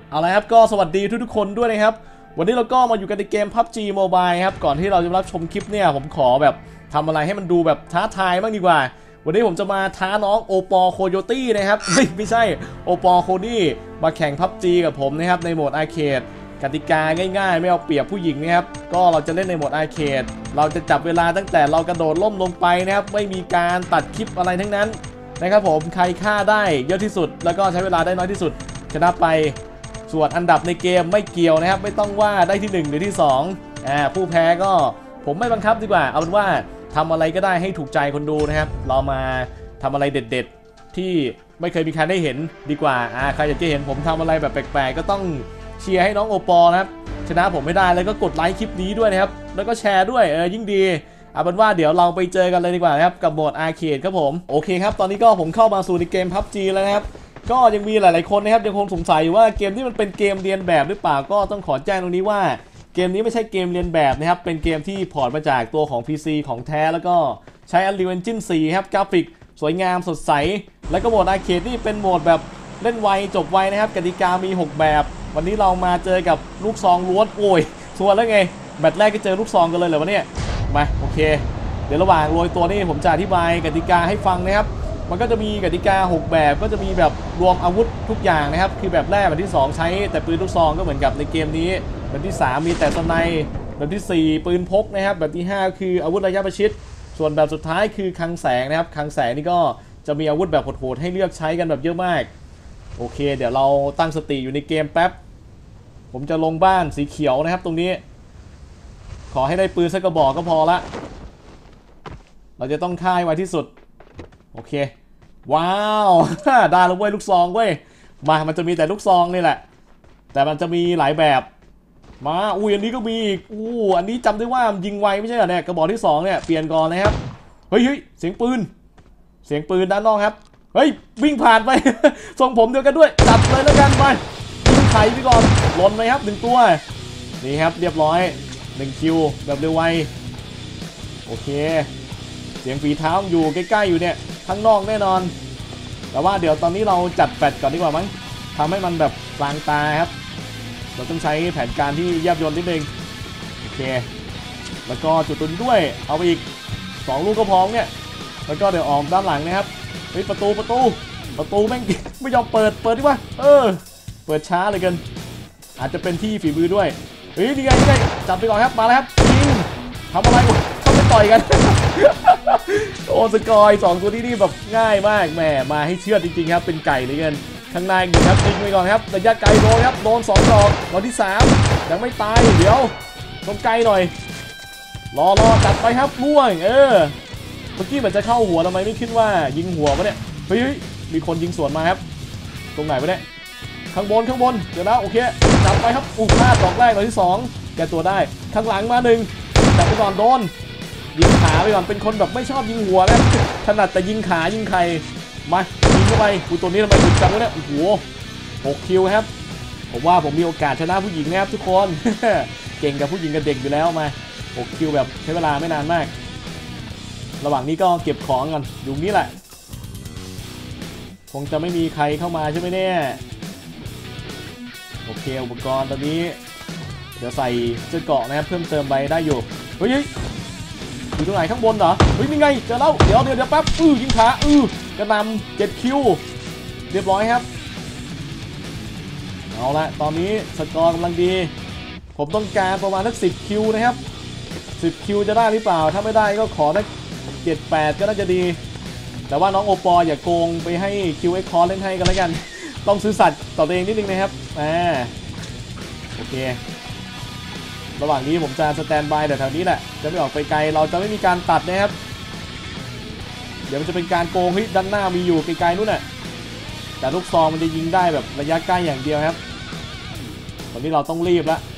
เอาละครับก็สวัสดีทุกคนด้วยนะครับวันนี้เราก็มาอยู่กันในเกม PUBG Mobile ครับก่อนที่เราจะรับชมคลิปเนี่ยผมขอแบบทำอะไรให้มันดูแบบท้าทายบ้างดีกว่าวันนี้ผมจะมาท้าน้องโอปอโคโยตี้นะครับไม่ใช่โอปอโคนี่มาแข่ง PUBG กับผมนะครับในโหมดอาร์เคดกติกาง่ายๆไม่เอาเปรียบผู้หญิงนะครับก็เราจะเล่นในโหมดอาร์เคดเราจะจับเวลาตั้งแต่เรากระโดดล่มลงไปนะครับไม่มีการตัดคลิปอะไรทั้งนั้นนะครับผมใครฆ่าได้เยอะที่สุดแล้วก็ใช้เวลาได้น้อยที่สุดชนะไปส่วนอันดับในเกมไม่เกี่ยวนะครับไม่ต้องว่าได้ที่1หรือที่2ผู้แพ้ก็ผมไม่บังคับดีกว่าเอาเป็นว่าทำอะไรก็ได้ให้ถูกใจคนดูนะครับเรามาทำอะไรเด็ดๆที่ไม่เคยมีใครได้เห็นดีกว่าใครอยากจะเห็นผมทำอะไรแบบแปลกๆก็ต้องเชียร์ให้น้องโอปอนะครับชนะผมไม่ได้แล้วก็กดไลค์คลิปนี้ด้วยนะครับแล้วก็แชร์ด้วยยิ่งดีเอาเป็นว่าเดี๋ยวเราไปเจอกันเลยดีกว่านะครับกับโหมดอาร์เคดครับผมโอเคครับตอนนี้ก็ผมเข้ามาสู่ในเกม PUBG แล้วนะครับก็ยังมีหลายๆคนนะครับยังคงสงสัยว่าเกมที่มันเป็นเกมเรียนแบบหรือเปล่าก็ต้องขอแจ้งตรงนี้ว่าเกมนี้ไม่ใช่เกมเรียนแบบนะครับเป็นเกมที่พอร์ตมาจากตัวของ PC ของแท้แล้วก็ใช้ Unreal Engine 4 ครับกราฟิกสวยงามสดใสแล้วก็โหมดอาร์เคดนี่เป็นโหมดแบบเล่นไวจบไวนะครับกติกามี6แบบวันนี้เรามาเจอกับลูกซองล้วนโอ้ยส่วนแล้วไงแมตช์แรกก็เจอลูกซองกันเลยเหรอวะเนี่ยมาโอเคเดี๋ยวระหว่างโรยตัวนี่ผมจะอธิบายกติกาให้ฟังนะครับมันก็จะมีกติกา6แบบก็จะมีแบบรวมอาวุธทุกอย่างนะครับคือแบบแรกแบบที่2ใช้แต่ปืนลูกซองก็เหมือนกับในเกมนี้แบบที่3มีแต่สไนป์แบบที่4ปืนพกนะครับแบบที่5คืออาวุธระยะประชิดส่วนแบบสุดท้ายคือคลังแสงนะครับคลังแสงนี่ก็จะมีอาวุธแบบโหดๆให้เลือกใช้กันแบบเยอะมากโอเคเดี๋ยวเราตั้งสติอยู่ในเกมแป๊บผมจะลงบ้านสีเขียวนะครับตรงนี้ขอให้ได้ปืนสักกระบอกก็พอละเราจะต้องฆ่าให้ไวที่สุดโอเคว้าวได้แล้วเว้ยลูกซองเว้ยมันจะมีแต่ลูกซองนี่แหละแต่มันจะมีหลายแบบมาอุ้ยอันนี้ก็มีอีกอันนี้จำได้ว่ายิงไวไม่ใช่เหรอเนี่ยกระบอกที่2เนี่ยเปลี่ยนก่อนนะครับเฮ้ยเสียงปืนด้านนอกครับเฮ้ยวิ่งผ่านไป ทรงผมเดียวกันด้วยจัดเลยแล้วกันไปยิงไข่ไปก่อนหล่นไหมครับ1ตัวนี่ครับเรียบร้อย1คิวแบบเร็วไวโอเคเสียงฝีเท้าอยู่ใกล้ๆอยู่เนี่ยข้างนอกแน่นอนแต่ว่าเดี๋ยวตอนนี้เราจัดแฟลชก่อนดีกว่ามั้งทำให้มันแบบกลางตาครับเราต้องใช้แผนการที่แยบยลนิดนึงโอเคแล้วก็จุดตุนด้วยเอาไปอีก2ลูกก็พร้อมเนี่ยแล้วก็เดี๋ยวออกด้านหลังนะครับเฮ้ยประตูแม่ง ไม่ยอมเปิดดิวะเปิดช้าเลยกันอาจจะเป็นที่ฝีมือด้วยเฮ้ยนี่ไงจับไปก่อนครับมาแล้วครับยิงทำอะไรเข้าไปต่อยกัน โอ้สกอย2ตัวนี่แบบง่ายมากแหมมาให้เชื่อจริงๆครับเป็นไก่เลยกันข้างในยิงครับยิงไปก่อนครับระยะไกลโดนครับโดน2 ดอกรอบที่3ยังไม่ตายเดี๋ยวต้องไกลหน่อยรอจัดไปครับล่วงเมื่อกี้เหมือนจะเข้าหัวทำไมไม่คิดว่ายิงหัววะเนี่ยเฮ้ยมีคนยิงสวนมาครับตรงไหนวะเนี่ยข้างบนเดี๋ยวนะโอเคจับไปครับพลาดดอกแรกดอกที่2แกตัวได้ข้างหลังมา1จับไปก่อนโดนยิงขาไปก่อนเป็นคนแบบไม่ชอบยิงหัวแล้วถนัดแต่ยิงขายิงใครมายิงเข้าไปตัวนี้ทำไมถึงจังวะเนี่ยโอ้โห6 คิวครับผมว่าผมมีโอกาสชนะผู้หญิงนะครับทุกคน เก่งกับผู้หญิงกับเด็กอยู่แล้วมา6 คิวแบบใช้เวลาไม่นานมากระหว่างนี้ก็เก็บของกันอยู่นี้แหละคงจะไม่มีใครเข้ามาใช่ไหมเนี่ยโอเคอุปกรณ์ตอนนี้เดี๋ยวใส่เสื้อเกราะนะครับเพิ่มเติมไปได้อยู่เฮ้ยอยู่ตรงไหนข้างบนเหรอเฮ้ยนี่ไงเจอแล้วเดี๋ยวแป๊บยิงขากระนำ7 คิวเรียบร้อยครับเอาละตอนนี้สกอร์กำลังดีผมต้องการประมาณสัก10 คิวนะครับ10 คิวจะได้หรือเปล่าถ้าไม่ได้ก็ขอสัก7-8ก็น่าจะดีแต่ว่าน้องโอปออย่าโกงไปให้คิวเอ็กคอร์เล่นให้กันแล้วกันต้องซื้อสัตว์ต่อตัวเองนิดนึงนะครับโอเคระหว่างนี้ผมจะสแตนบายแต่แถวนี้แหละจะไม่ออกไปไกลเราจะไม่มีการตัดนะครับเดี๋ยวมันจะเป็นการโกงที่ด้านหน้ามีอยู่ไกลๆนู่นน่ะแต่ลูกซองมันจะยิงได้แบบระยะใกล้อย่างเดียวครับตอนนี้เราต้องรีบแล้ว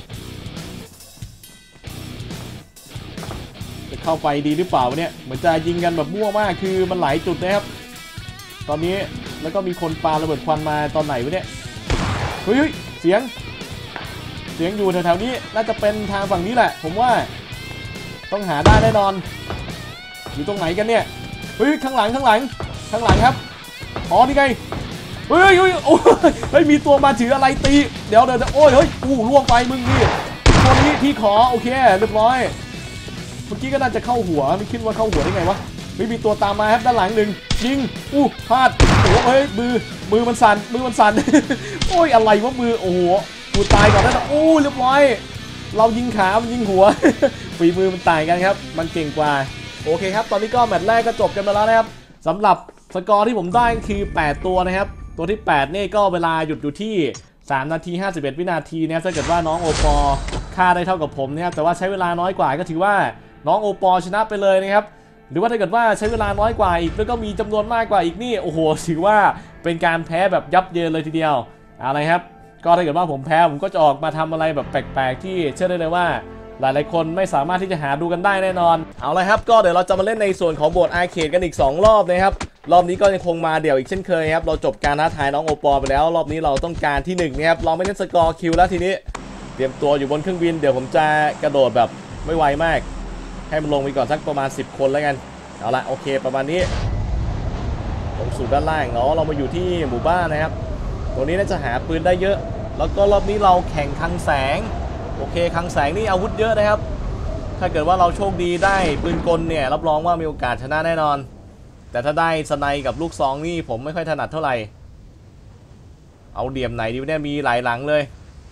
จะเข้าไปดีหรือเปล่าเนี่ยเหมือนจะยิงกันแบบมั่วมากคือมันหลายจุดนะครับตอนนี้แล้วก็มีคนปาระเบิดควันมาตอนไหนวะเนี่ยเฮ้ยเสียงอยู่แถวๆนี้น่าจะเป็นทางฝั่งนี้แหละผมว่าต้องหาได้แน่นอนอยู่ตรงไหนกันเนี่ยเฮ้ยข้างหลังครับอ๋อนี่ไงเฮ้ยโอ้ยมีตัวมาถืออะไรตีเดี๋ยวโอ้ยเฮ้ยล่วงไปมึงนี่ตัวนี้พี่ขอโอเคเรียบร้อยเมื่อกี้ก็น่าจะเข้าหัวไม่คิดว่าเข้าหัวได้ไงวะไม่มีตัวตามมาครับด้านหลังหนึ่งยิงพลาดโอ้เฮ้ยมือมันสั่นโอ้ยอะไรวะมือโอ้โหกูตายก่อนนะเรียบร้อยเรายิงขามันยิงหัวฝีมือมันต่างกันครับมันเก่งกว่าโอเคครับตอนนี้ก็แมตช์แรกก็จบกันไปแล้วนะครับสำหรับสกอร์ที่ผมได้คือ8ตัวนะครับตัวที่8นี่ก็เวลาหยุดอยู่ที่3 นาที 51 วินาทีนะครับถ้าเกิดว่าน้องโอปอฆ่าได้เท่ากับผมนะครับแต่ว่าใช้เวลาน้อยกว่าก็ถือว่าน้องโอปอชนะไปเลยนะครับหรือว่าถ้าเกิดว่าใช้เวลาน้อยกว่าอีกแล้วก็มีจำนวนมากกว่าอีกนี่โอ้โหถือว่าเป็นการแพ้แบบยับเยินเลยทีเดียวอะไรครับก็ถ้าเกิดว่าผมแพ้ผมก็จะออกมาทำอะไรแบบแปลกๆที่เชื่อได้เลยว่าหลายๆคนไม่สามารถที่จะหาดูกันได้แน่นอนเอาละครับก็เดี๋ยวเราจะมาเล่นในส่วนของโหมดอาร์เคดกันอีก2รอบนะครับรอบนี้ก็ยังคงมาเดี่ยวอีกเช่นเคยครับเราจบการท้าทายน้องโอปอไปแล้วรอบนี้เราต้องการที่1นะครับเราไม่เล่นสกอร์คิวแล้วทีนี้เตรียมตัวอยู่บนเครื่องบินเดี๋ยวผมจะกระโดดแบบไม่ไวมากให้มันลงไปก่อนสักประมาณ10 คนแล้วกันเอาละโอเคประมาณนี้ลงสู่ด้านล่างเรามาอยู่ที่หมู่บ้านนะครับตรงนี้น่าจะหาปืนได้เยอะแล้วก็รอบนี้เราแข่งคลังแสงโอเคคลังแสงนี่อาวุธเยอะนะครับถ้าเกิดว่าเราโชคดีได้ปืนกลเนี่ยรับรองว่ามีโอกาสชนะแน่นอนแต่ถ้าได้สไนกับลูกซองนี่ผมไม่ค่อยถนัดเท่าไหร่เอาเดี่ยมไหนดีเนี่ยมีหลายหลังเลย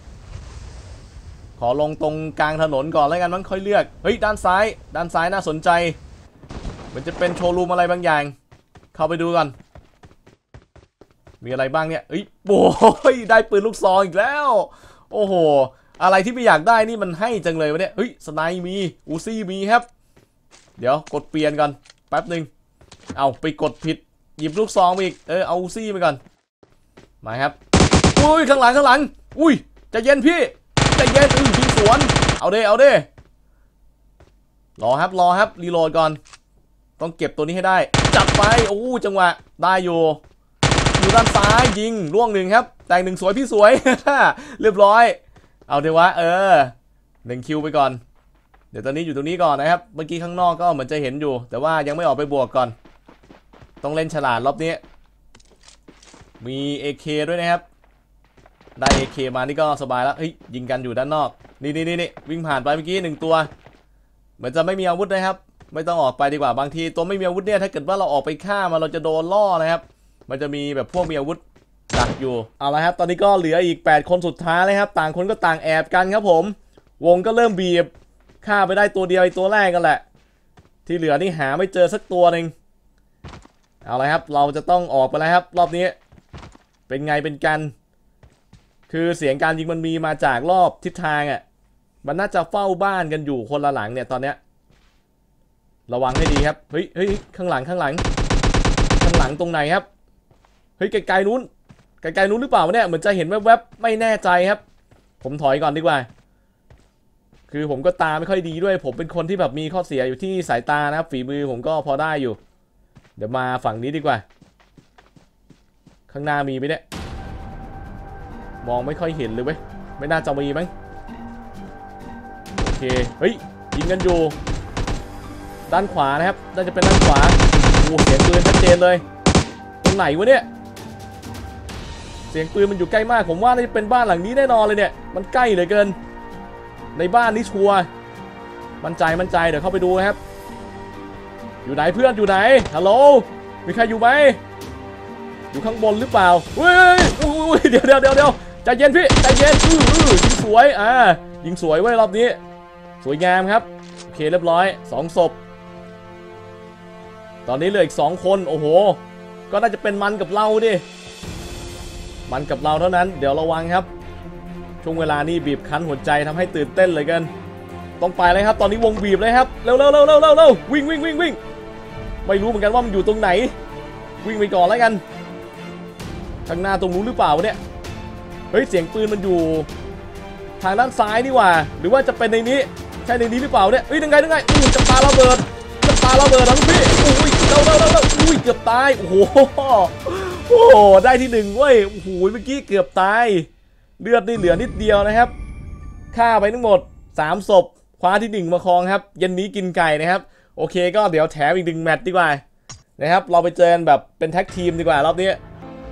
ขอลงตรงกลางถนนก่อนแล้วกันมั้งค่อยเลือกเฮ้ยด้านซ้ายน่าสนใจมันจะเป็นโชว์รูมอะไรบางอย่างเข้าไปดูก่อนมีอะไรบ้างเนี่ยเฮ้ยโอ้ยได้ปืนลูกซองอีกแล้วโอ้โหอะไรที่ไม่อยากได้นี่มันให้จังเลยวะเนี่ยเฮ้ยสไนมีอูซี่มีครับเดี๋ยวกดเปลี่ยนก่อนแป๊บหนึ่งเอาไปกดผิดหยิบลูกซองอีกเอาอูซี่ไปก่อนมาครับอุ้ยข้างหลังอุ้ยใจเย็นพี่ใจเย็นยิงสวนเอาเด้รอครับรีโหลดก่อนต้องเก็บตัวนี้ให้ได้จับไปโอ้จังหวะได้อยู่ด้านซ้ายยิงล่วงหนึ่งครับแต่งหนึ่งสวยพี่สวย เรียบร้อยเอาเดี๋ยววะ1 คิวไปก่อนเดี๋ยวตอนนี้อยู่ตรงนี้ก่อนนะครับเมื่อกี้ข้างนอกก็เหมือนจะเห็นอยู่แต่ว่ายังไม่ออกไปบวกก่อนต้องเล่นฉลาดรอบนี้มี AK ด้วยนะครับได้ AK มานี่ก็สบายแล้วเฮ้ยยิงกันอยู่ด้านนอกนี่วิ่งผ่านไปเมื่อกี้1 ตัวเหมือนจะไม่มีอาวุธนะครับไม่ต้องออกไปดีกว่าบางทีตัวไม่มีอาวุธเนี่ยถ้าเกิดว่าเราออกไปฆ่ามันเราจะโดนล่อนะครับมันจะมีแบบพวกมีอาวุธดักอยู่เอาละครับตอนนี้ก็เหลืออีก8 คนสุดท้ายเลยครับต่างคนก็ต่างแอบกันครับผมวงก็เริ่มบีบฆ่าไปได้ตัวเดียวไอ้ตัวแรกกันแหละที่เหลือนี่หาไม่เจอสักตัวหนึ่งเอาละครับเราจะต้องออกไปแล้วครับรอบนี้เป็นไงเป็นกันคือเสียงการยิงมันมีมาจากรอบทิศทางอ่ะมันน่าจะเฝ้าบ้านกันอยู่คนละหลังเนี่ยตอนเนี้ยระวังให้ดีครับเฮ้ยข้างหลังตรงไหนครับเฮ้ยไกลๆนู้นหรือเปล่าเนี่ยเหมือนจะเห็นแวบๆไม่แน่ใจครับผมถอยก่อนดีกว่าคือผมก็ตาไม่ค่อยดีด้วยผมเป็นคนที่แบบมีข้อเสียอยู่ที่สายตานะครับฝีมือผมก็พอได้อยู่เดี๋ยวมาฝั่งนี้ดีกว่าข้างหน้ามีไหมเนี่ยมองไม่ค่อยเห็นเลยเว้ยไม่น่าจะมีมั้งโอเคเฮ้ยยิงกันอยู่ด้านขวานะครับน่าจะเป็นด้านขวาโอ้เสียงปืนชัดเจนเลยตรงไหนวะเนี่ยเสียงปืนมันอยู่ใกล้มากผมว่าน่าจะเป็นบ้านหลังนี้แน่นอนเลยเนี่ยมันใกล้เหลือเกินในบ้านนี้ชัวร์มั่นใจเดี๋ยวเข้าไปดูนะครับอยู่ไหนเพื่อนอยู่ไหนฮัลโหลมีใครอยู่ไหมอยู่ข้างบนหรือเปล่าเฮ้ยเดี๋ยวใจเย็นพี่ใจเย็นยิงสวยยิงสวยไว้รอบนี้สวยงามครับโอเคเรียบร้อย2 ศพตอนนี้เหลืออีก2 คนโอ้โหก็น่าจะเป็นมันกับเราดิมันกับเราเท่านั้นเดี๋ยวระวังครับช่วงเวลานี้บีบคั้นหัวใจทำให้ตื่นเต้นเลยกันต้องไปเลยครับตอนนี้วงบีบเลยครับเร็ววิ่งไม่รู้เหมือนกันว่ามันอยู่ตรงไหนวิ่งไปก่อนแล้วกันข้างหน้าตรงนู้นหรือเปล่าเนี่ยเฮ้ยเสียงปืนมันอยู่ทางด้านซ้ายนี่หว่าหรือว่าจะเป็นในนี้ใช่ในนี้หรือเปล่าเนี่ยยังไงจะปาระเบิดนะลูกพี่เร็วเกือบตายโอ้โหได้ที่1เว้ยโอ้โหเมื่อกี้เกือบตายเลือดนี่เหลือนิดเดียวนะครับฆ่าไปทั้งหมด3 ศพคว้าที่1มาครองครับเย็นนี้กินไก่นะครับโอเคก็เดี๋ยวแถมอีก1 แมตช์ดีกว่านะครับเราไปเจอกันแบบเป็นแท็กทีมดีกว่ารอบนี้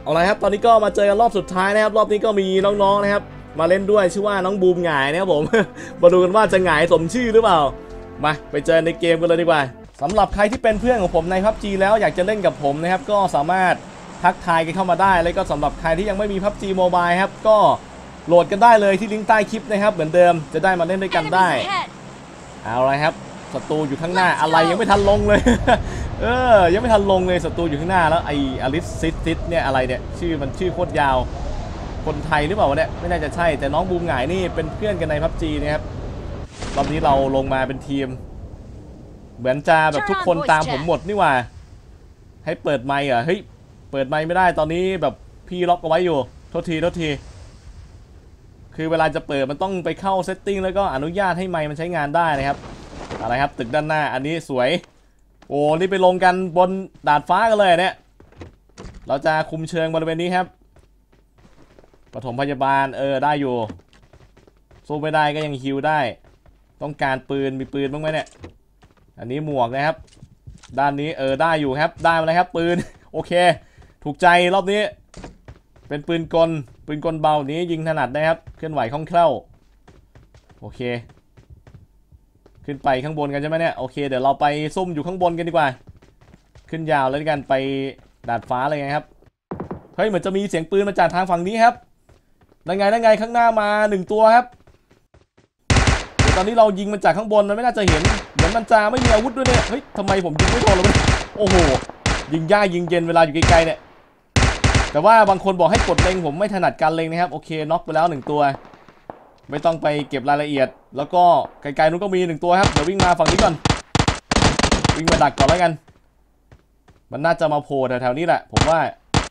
เอาละครับตอนนี้ก็มาเจอกันรอบสุดท้ายนะครับรอบนี้ก็มีน้องๆนะครับมาเล่นด้วยชื่อว่าน้องบูมหงายนะครับผม มาดูกันว่าจะหงายสมชื่อหรือเปล่ามาไปเจอในเกมกันเลยดีกว่าสำหรับใครที่เป็นเพื่อนของผมใน PUBG แล้วอยากจะเล่นกับผมนะครับก็สามารถทักทายกันเข้ามาได้แล้วก็สำหรับใครที่ยังไม่มี PUBG Mobile ครับก็โหลดกันได้เลยที่ลิงก์ใต้คลิปนะครับเหมือนเดิมจะได้มาเล่นด้วยกันได้เอาละครับศัตรูอยู่ข้างหน้าอะไรยังไม่ทันลงเลย ยังไม่ทันลงเลยศัตรูอยู่ข้างหน้าแล้วไออลิสซิสเนี่ยอะไรเนี่ยชื่อมันชื่อโคตรยาวคนไทยหรือเปล่าวะเนี่ยไม่น่าจะใช่แต่น้องบูมหงายนี่เป็นเพื่อนกันใน PUBG นะครับรอบนี้เราลงมาเป็นทีมเหมือนจะแบบทุกคนตามผมหมดนี่ว่าให้เปิดไมค์เหรอเฮ้ยเปิดไมค์ไม่ได้ตอนนี้แบบพี่ล็อกเอาไว้อยู่โทษทีคือเวลาจะเปิดมันต้องไปเข้าเซตติ้งแล้วก็อนุญาตให้ไมค์มันใช้งานได้นะครับอะไรครับตึกด้านหน้าอันนี้สวยโอ้นี่ไปลงกันบนดาดฟ้ากันเลยเนี่ยเราจะคุมเชิงบริเวณนี้ครับปฐมพยาบาลได้อยู่สู้ไม่ได้ก็ยังฮิวได้ต้องการปืนมีปืนบ้างไหมเนี่ยอันนี้หมวกนะครับด้านนี้ได้อยู่ครับได้มาเลยครับปืนโอเคถูกใจรอบนี้เป็นปืนกลเบานี้ยิงถนัดนะครับเคลื่อนไหวคล่องแคล่วโอเคขึ้นไปข้างบนกันใช่ไหมเนี่ยโอเคเดี๋ยวเราไปซุ่มอยู่ข้างบนกันดีกว่าขึ้นยาวแล้วกันไปดาดฟ้าเลยไงครับเฮ้ยเหมือนจะมีเสียงปืนมาจากทางฝั่งนี้ครับนั่นไงข้างหน้ามา1ตัวครับตอนนี้เรายิงมันจากข้างบนมันไม่น่าจะเห็นเหมือนมันจะไม่มีอาวุธด้วยเนี่ยเฮ้ยทำไมผมยิงไม่โดนเลยโอ้โหยิงยากยิงเย็นเวลาอยู่ไกลๆเนี่ยแต่ว่าบางคนบอกให้กดเล็งผมไม่ถนัดการเล็งนะครับโอเคน็อกไปแล้ว1ตัวไม่ต้องไปเก็บรายละเอียดแล้วก็ไกลๆนู้นก็มี1ตัวครับเดี๋ยววิ่งมาฝั่งนี้ก่อนวิ่งมาดักก่อนแล้วกันมันน่าจะมาโผล่แถวๆนี้แหละผมว่า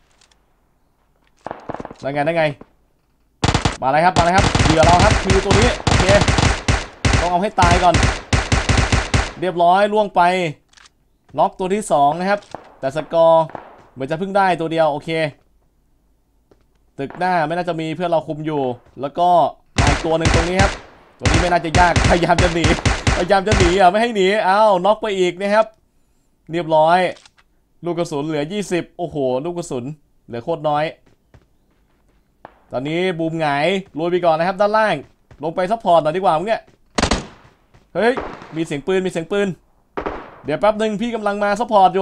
ได้ไงมาเลยครับเหยื่อเราครับคือตัวนี้โอเคต้องเอาให้ตายก่อนเรียบร้อยล่วงไปน็อกตัวที่2นะครับแต่สกอร์เหมือนจะเพิ่งได้ตัวเดียวโอเคตึกหน้าไม่น่าจะมีเพื่อนเราคุมอยู่แล้วก็อีกตัวหนึ่งตรงนี้ครับตัวนี้ไม่น่าจะยากพยายามจะหนีไม่ให้หนีน็อกไปอีกนะครับเรียบร้อยลูกกระสุนเหลือ20โอ้โหลูกกระสุนเหลือโคตรน้อยตอนนี้บูมหงายลุยไปก่อนนะครับด้านล่างลงไปซัพพอร์ตหน่อยดีกว่ามึงเนี่ยเฮ้ยมีเสียงปืนเดี๋ยวแป๊บหนึ่งพี่กำลังมาซัพพอร์ต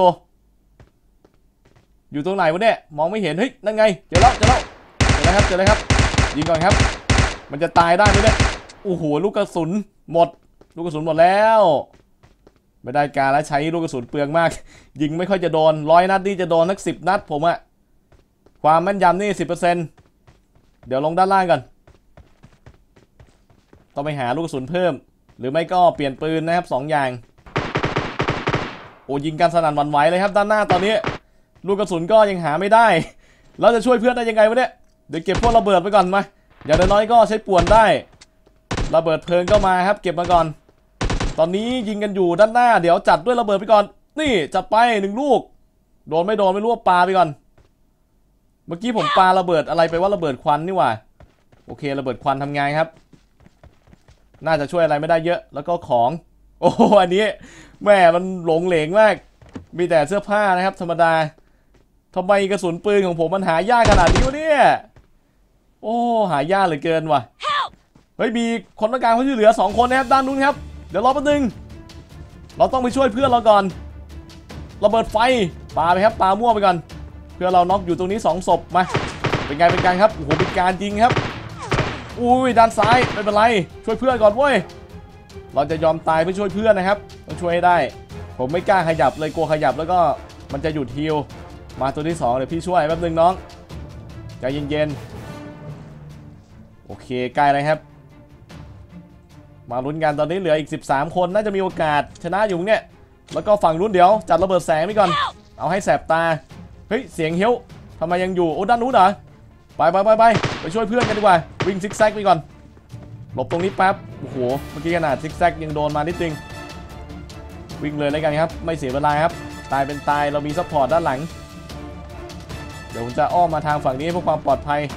อยู่ตรงไหนวะเนี่ยมองไม่เห็นเฮ้ยนั่นไงเจอแล้วครับยิงก่อนครับมันจะตายได้ไหมเนี่ยโอ้โหลูกกระสุนหมดแล้วไม่ได้การแล้วใช้ลูกกระสุนเปลืองมากยิงไม่ค่อยจะโดน100 นัดนี่จะโดนสัก10 นัดผมอะความแม่นยำนี่ 10% เดี๋ยวลงด้านล่างก่อนต้องไปหาลูกกระสุนเพิ่มหรือไม่ก็เปลี่ยนปืนนะครับ2 อย่างโอ้ยิงกันสนั่นหวั่นไหวเลยครับด้านหน้าตอนนี้ลูกกระสุนก็ยังหาไม่ได้เราจะช่วยเพื่อนได้ยังไงวะเนี่ยเดี๋ยวเก็บพวกระเบิดไปก่อนมาอย่างน้อยก็ใช้ป่วนได้ระเบิดเพลิงก็มาครับเก็บมาก่อนตอนนี้ยิงกันอยู่ด้านหน้าเดี๋ยวจัดด้วยระเบิดไปก่อนนี่จัดไป1 ลูกโดนไม่รู้ว่าปาไปก่อนเมื่อกี้ผมปาระเบิดอะไรไปว่าระเบิดควันนี่หว่าโอเคระเบิดควันทำไงครับน่าจะช่วยอะไรไม่ได้เยอะแล้วก็ของโอ้อันนี้แม่มันหลงเหลงมากมีแต่เสื้อผ้านะครับธรรมดาทำไมกระสุนปืนของผมมันหายากขนาดนี้วะเนี่ยโอ้หายากเหลือเกินว่ะเฮ้ยมีคนต้องการเขาช่วยเหลือ2 คนนะครับด้านนู้นครับเดี๋ยวรอแป๊บนึงเราต้องไปช่วยเพื่อนเราก่อนระเบิดไฟปาไปครับปามั่วไปก่อนเพื่อนเราน็อกอยู่ตรงนี้2 ศพมาเป็นการครับโอ้โหเป็นการยิงครับอุ้ยด้านซ้ายไม่เป็นไรช่วยเพื่อนก่อนเว้ยเราจะยอมตายเพื่อช่วยเพื่อนนะครับต้องช่วยให้ได้ผมไม่กล้าขยับเลยกลัวขยับแล้วก็มันจะหยุดฮิลมาตัวที่2เดี๋ยวพี่ช่วยแป๊บนึงน้องใจเย็นๆโอเคใกล้เลยครับมาลุ้นกันตอนนี้เหลืออีก13 คนน่าจะมีโอกาสชนะอยู่เนี่ยแล้วก็ฝั่งนู้นเดี๋ยวจัดระเบิดแสงไปก่อนเอาให้แสบตาเฮ้ยเสียงเฮี้ยวทำไมยังอยู่โอ้ด้านนู้นเหรอไปช่วยเพื่อนกันดีกว่าวิ่งซิกแซกไปก่อนหลบตรงนี้แป๊บโอ้โหเมื่อกี้ขนาดซิกแซกยังโดนมานิดนึงวิ่งเลยแล้วกันครับไม่เสียเวลาครับตายเป็นตายเรามีซัพพอร์ตด้านหลังเดี๋ยวผมจะอ้อมมาทางฝั่งนี้เพื่อความปลอดภัย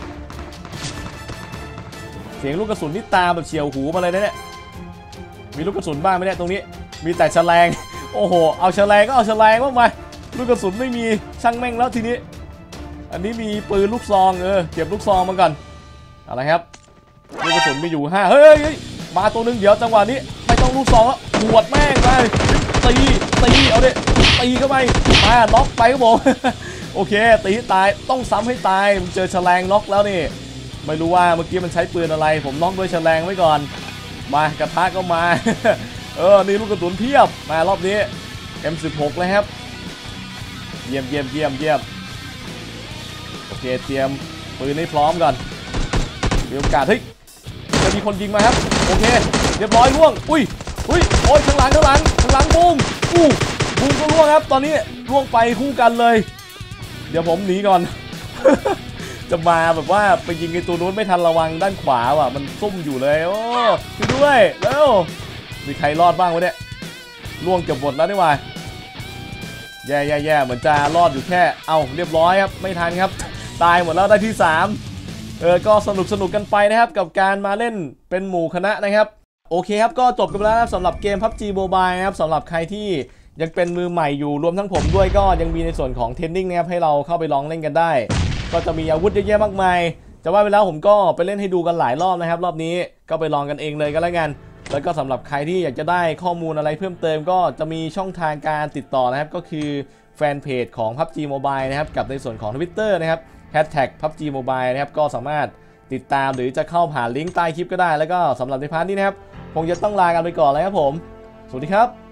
เสียงลูกกระสุนที่ตามแบบเฉียวหูมาเลยนะเนี่ยมีลูกกระสุนบ้างไหมเนี่ยตรงนี้มีแต่แฉลงโอ้โหเอาแฉลงก็เอาแฉลงบ้างไหมลูกกระสุนไม่มีช่างแม่งแล้วทีนี้อันนี้มีปืนลูกซองเก็บลูกซองมาก่อนอะไรครับลูกกระสุนมีอยู่5เฮ้ยมาตัวนึงเดี๋ยวจังหวะนี้ไม่ต้องลูกซองแล้วหวดแม่งไปตีเอาดิตีเข้าไปมาน็อกไปครับผมโอเคตีตายต้องซ้ำให้ตายมันเจอแฉลงน็อกแล้วนี่ไม่รู้ว่าเมื่อกี้มันใช้ปืนอะไรผมน็อกด้วยแฉลงไว้ก่อนมากระทะก็มา นี่ลูกกระสุนเพียบมารอบนี้ M16 เลยครับเยี่ยมโอเคเตรียมปืนให้พร้อมก่อนมีโอกาสเฮ้ยจะมีคนยิงมาครับโอเคเรียบร้อยล่วงอุ้ยโอ้ยข้างหลังบูมก็ล่วงครับตอนนี้ล่วงไปคู่กันเลยเดี๋ยวผมหนีก่อน จะมาแบบว่าไปยิงไอ้ตัวนู้นไม่ทันระวังด้านขวาว่ะมันซุ่มอยู่เลยโอ้ช่วยด้วยแล้วมีใครรอดบ้างวะเนี่ยล่วงเกือบหมดแล้วนี่ว่าแย่เหมือนจะรอดอยู่แค่เรียบร้อยครับไม่ทันครับตายหมดแล้วได้ที่3ก็สนุกกันไปนะครับกับการมาเล่นเป็นหมู่คณะนะครับโอเคครับก็จบกันแล้วนะสำหรับเกม PUBG Mobile นะครับสำหรับใครที่ยังเป็นมือใหม่อยู่รวมทั้งผมด้วยก็ยังมีในส่วนของเทรนนิ่งนะครับให้เราเข้าไปลองเล่นกันได้ก็จะมีอาวุธเยอะแยะมากมายจะว่าไปแล้วผมก็ไปเล่นให้ดูกันหลายรอบนะครับรอบนี้ก็ไปลองกันเองเลยก็แล้วกันแล้วก็สำหรับใครที่อยากจะได้ข้อมูลอะไรเพิ่มเติมก็จะมีช่องทางการติดต่อนะครับก็คือแฟนเพจของ PUBG Mobile นะครับกับในส่วนของ Twitter นะครับ#PUBG Mobile นะครับก็สามารถติดตามหรือจะเข้าผ่านลิงก์ใต้คลิปก็ได้แล้วก็สำหรับในพาร์ทนี้นะครับคงจะต้องลากันไปก่อนแล้วครับผมสวัสดีครับ